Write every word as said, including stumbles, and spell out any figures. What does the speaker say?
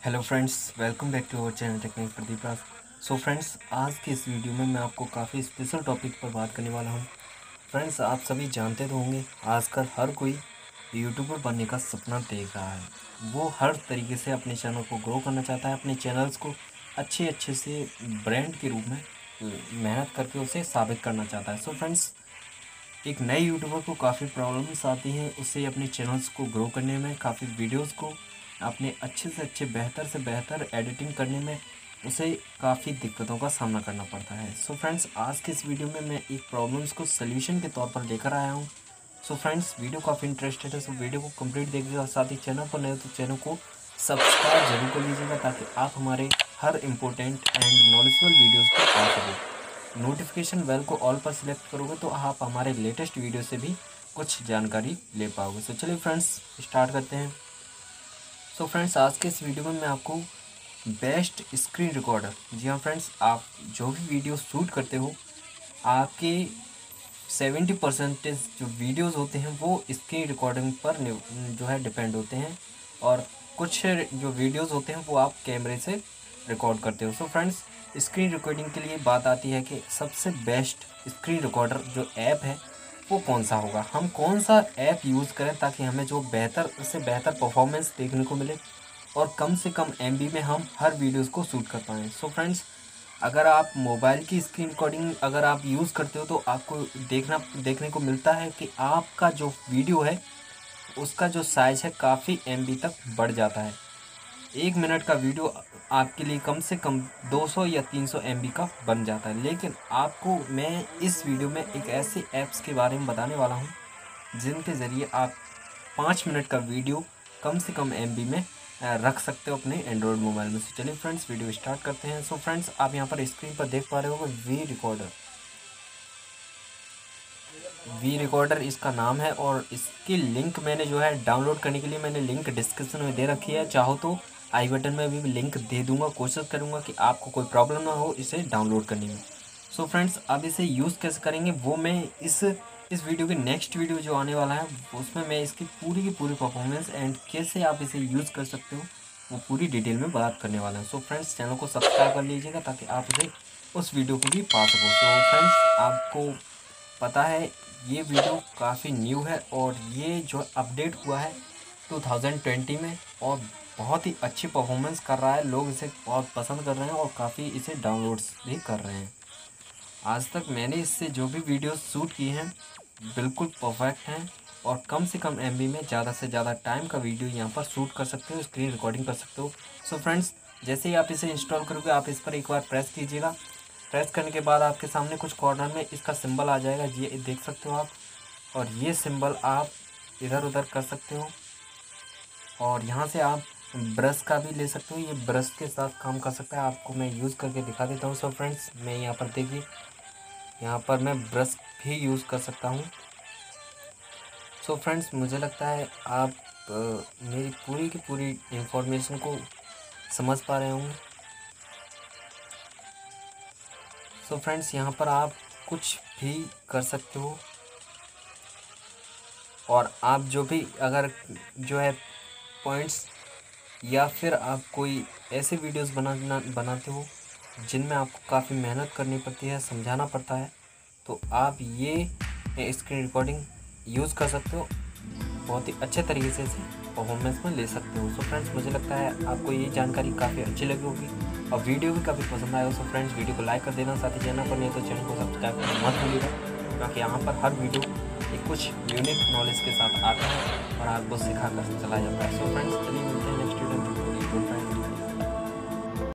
Hello friends, welcome back to our channel technique Pradeep Raj. So friends, आज के इस video में मैं आपको काफ़ी स्पेशल टॉपिक पर बात करने वाला हूं। फ्रेंड्स, आप सभी जानते तो होंगे आजकल हर कोई यूट्यूबर बनने का सपना देख रहा है। वो हर तरीके से अपने चैनल को ग्रो करना चाहता है, अपने चैनल्स को अच्छे अच्छे से ब्रांड के रूप में मेहनत करके उसे साबित करना चाहता है। सो फ्रेंड्स, एक नए यूट्यूबर को काफ़ी प्रॉब्लम्स आती हैं उसे अपने चैनल्स को ग्रो करने में, काफ़ी वीडियोस को अपने अच्छे से अच्छे बेहतर से बेहतर एडिटिंग करने में उसे काफ़ी दिक्कतों का सामना करना पड़ता है। सो फ्रेंड्स, आज के इस वीडियो में मैं एक प्रॉब्लम्स को सल्यूशन के तौर पर लेकर आया हूँ। सो फ्रेंड्स, वीडियो काफ़ी इंटरेस्टेड है, सो वीडियो को कंप्लीट देखिएगा। साथ ही चैनल पर नए तो चैनल को सब्सक्राइब जरूर कर लीजिएगा ताकि आप हमारे हर इम्पोर्टेंट एंड नॉलेजेबल वीडियोज़ को पा सकें। नोटिफिकेशन बेल को ऑल पर सिलेक्ट करोगे तो आप हमारे लेटेस्ट वीडियो से भी कुछ जानकारी ले पाओगे। सो चलिए फ्रेंड्स, स्टार्ट करते हैं। सो फ्रेंड्स, आज के इस वीडियो में मैं आपको बेस्ट स्क्रीन रिकॉर्डर, जी हाँ फ्रेंड्स, आप जो भी वीडियो शूट करते हो आपके सेवेंटी परसेंटेज जो वीडियोस होते हैं वो स्क्रीन रिकॉर्डिंग पर जो है डिपेंड होते हैं, और कुछ जो वीडियोस होते हैं वो आप कैमरे से रिकॉर्ड करते हो। सो फ्रेंड्स, स्क्रीन रिकॉर्डिंग के लिए बात आती है कि सबसे बेस्ट स्क्रीन रिकॉर्डर जो ऐप है वो कौन सा होगा, हम कौन सा ऐप यूज़ करें ताकि हमें जो बेहतर से बेहतर परफॉर्मेंस देखने को मिले और कम से कम एमबी में हम हर वीडियोस को शूट कर पाएँ। सो फ्रेंड्स, अगर आप मोबाइल की स्क्रीन रिकॉर्डिंग अगर आप यूज़ करते हो तो आपको देखना देखने को मिलता है कि आपका जो वीडियो है उसका जो साइज़ है काफ़ी एमबी तक बढ़ जाता है। एक मिनट का वीडियो आपके लिए कम से कम दो सौ या तीन सौ एमबी का बन जाता है। लेकिन आपको मैं इस वीडियो में एक ऐसे ऐप्स के बारे में बताने वाला हूँ जिनके ज़रिए आप पाँच मिनट का वीडियो कम से कम एमबी में रख सकते हो अपने एंड्रॉयड मोबाइल में। से चलिए फ्रेंड्स, वीडियो स्टार्ट करते हैं। सो फ्रेंड्स, आप यहाँ पर स्क्रीन पर देख पा रहे हो वी रिकॉर्डर वी रिकॉर्डर इसका नाम है, और इसकी लिंक मैंने जो है डाउनलोड करने के लिए मैंने लिंक डिस्क्रिप्शन में दे रखी है। चाहो तो आई बटन में भी लिंक दे दूंगा, कोशिश करूंगा कि आपको कोई प्रॉब्लम ना हो इसे डाउनलोड करने में। सो फ्रेंड्स, अब इसे यूज़ कैसे करेंगे वो मैं इस इस वीडियो के नेक्स्ट वीडियो जो आने वाला है उसमें मैं इसकी पूरी की पूरी परफॉर्मेंस एंड कैसे आप इसे यूज़ कर सकते हो वो पूरी डिटेल में बात करने वाला हूँ। सो फ्रेंड्स, चैनल को सब्सक्राइब कर लीजिएगा ताकि आप उसे उस वीडियो को भी पा सको। सो फ्रेंड्स, आपको पता है ये वीडियो काफ़ी न्यू है और ये जो अपडेट हुआ है टू थाउजेंड ट्वेंटी में, और बहुत ही अच्छी परफॉर्मेंस कर रहा है। लोग इसे बहुत पसंद कर रहे हैं और काफ़ी इसे डाउनलोड्स भी कर रहे हैं। आज तक मैंने इससे जो भी वीडियोस शूट की हैं बिल्कुल परफेक्ट हैं और कम से कम एमबी में ज़्यादा से ज़्यादा टाइम का वीडियो यहाँ पर शूट कर सकते हो, स्क्रीन रिकॉर्डिंग कर सकते हो। सो फ्रेंड्स, जैसे ही आप इसे इंस्टॉल करोगे आप इस पर एक बार प्रेस कीजिएगा। प्रेस करने के बाद आपके सामने कुछ कॉर्नर में इसका सिंबल आ जाएगा, ये देख सकते हो आप, और ये सिंबल आप इधर उधर कर सकते हो, और यहाँ से आप ब्रश का भी ले सकते हो। ये ब्रश के साथ काम कर सकता है, आपको मैं यूज़ करके दिखा देता हूँ। सो फ्रेंड्स, मैं यहाँ पर देखिए, यहाँ पर मैं ब्रश भी यूज़ कर सकता हूँ। सो फ्रेंड्स, मुझे लगता है आप आ, मेरी पूरी की पूरी इंफॉर्मेशन को समझ पा रहे होंगे। सो फ्रेंड्स, यहाँ पर आप कुछ भी कर सकते हो, और आप जो भी अगर जो है पॉइंट्स या फिर आप कोई ऐसे वीडियोस बनाना बनाते हो जिनमें आपको काफ़ी मेहनत करनी पड़ती है, समझाना पड़ता है, तो आप ये स्क्रीन रिकॉर्डिंग यूज़ कर सकते हो, बहुत ही अच्छे तरीके से इसे परफॉर्मेंस में ले सकते हो। सो फ्रेंड्स, मुझे लगता है आपको ये जानकारी काफ़ी अच्छी लगी होगी और वीडियो भी काफ़ी पसंद आया हो। सो फ्रेंड्स, वीडियो को लाइक कर देना, साथ ही चैनल पर नहीं तो चैनल को सब्सक्राइब करना मत भूलिएगा, क्योंकि यहाँ पर हर वीडियो एक कुछ यूनिक नॉलेज के साथ आता है और आपको सिखा कर चला जाता है। सो फ्रेंड्स, चलिए मिलते हैं नेक्स्ट वीडियो में।